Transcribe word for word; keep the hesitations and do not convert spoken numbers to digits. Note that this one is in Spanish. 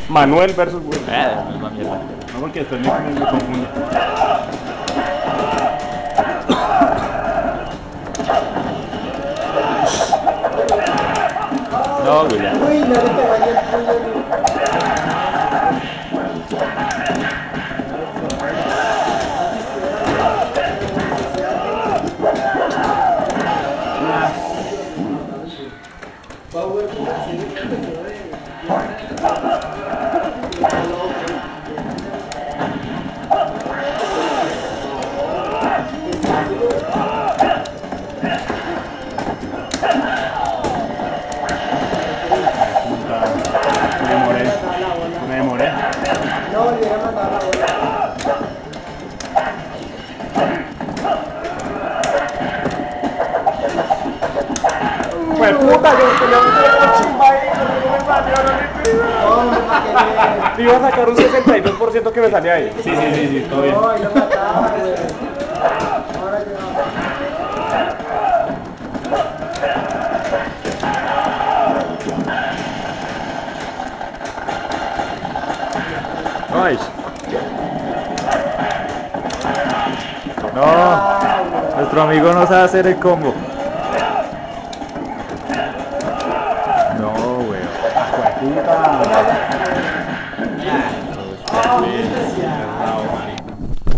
Manuel versus Will. Eh, misma mierda. No, porque después me, me, me confundo. No, William. Uy, no le pegó ahí el puño. Me demoré. Me demoré. No volvieron a matar la bola. Pues puta, yo tenía un chimba ahí, no me salió, no me No, no, Te iba a sacar un sesenta y dos por ciento que me salía ahí. Sí, sí, sí, sí, todo bien. no, ahí lo mataba, güey. Ahora Ay. No, nuestro amigo no sabe hacer el combo. No, weón. Puta. Ah, muy especial.